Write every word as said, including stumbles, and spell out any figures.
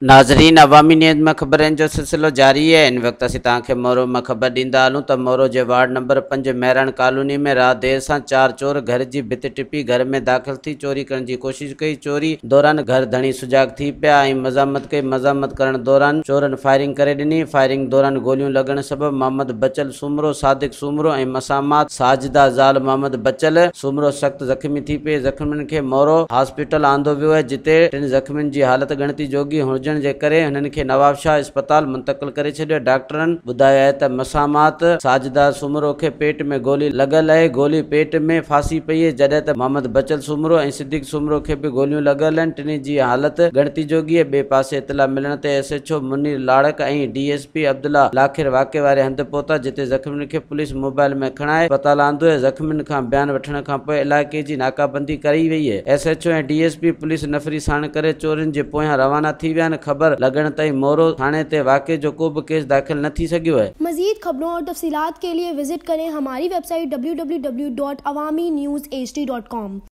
नाज़रीन, अवामी न्यूज़ में ख़बरनि जो सिलसिलो जारी है। इन वक्त असीं तव्हांखे मोरो में ख़बर ॾींदा हलूं त मोरो जे वार्ड नंबर पंज मेहरान कॉलोनी में रात देर सां चार चोर घर जी भित टिपी घर में दाख़िल थी चोरी करण जी कोशिश कई। चोरी दौरान घर धणी सुजाग थी पिया ऐं मज़ाहमत कई। मज़ाहमत करण दौरान चोरन फायरिंग करे ॾिनी। फायरिंग दौरान गोलियूं लॻण सबबि मोहम्मद बचल सूमरो, सादिक सूमरो ऐं मज़ाहमत साजिदा ज़ाल मोहम्मद बचल सूमरो सख़्त ज़ख़्मी थी पिए। ज़ख़्मियुनि खे मोरो हॉस्पिटल आंदो वियो है, जिते टिन ज़ख़्मियुनि जी हालत गणती जोगी हुजण जे करे हुननि खे नवाबशाह अस्पताल मुंतकिल करे छॾियो। डॉक्टरनि ॿुधायो आहे त मज़ाहमत साजिदा सूमरो खे पेट में गोली लॻल आहे। गोली पेट में फासी पई आहे, जॾहिं त मोहम्मद बचल सूमरो ऐं सिद्दीक सूमरो खे बि गोलियूं लॻल आहिनि। टिनी जी हालत गणती जोगी आहे। ॿिए पासे इतला मिलण ते S H O Munir Larak ऐं D S P Abdullah Lakhir वाक़े वारे हंधि पहुता, जिते ज़ख़्मियुनि खे पुलिस मोबाइल में खणाए अस्पताल आंदो आहे। ज़ख़्मियुनि खां बयान वठण खां पोइ इलाइक़े जी नाकाबंदी कई वई आहे। एस एच ओ ऐं डी एस पी पुलिस नफ़री साण करे चोरनि जे पोयां रवाना थी विया आहिनि। ख़बर लगन ताईं मोरो थाने ते वाक़े जो को भी केस दाखिल न थी सकियो है। मजीद खबरों और तफसीलात के लिए विजिट करें हमारी website W W W dot Awami news H D dot com.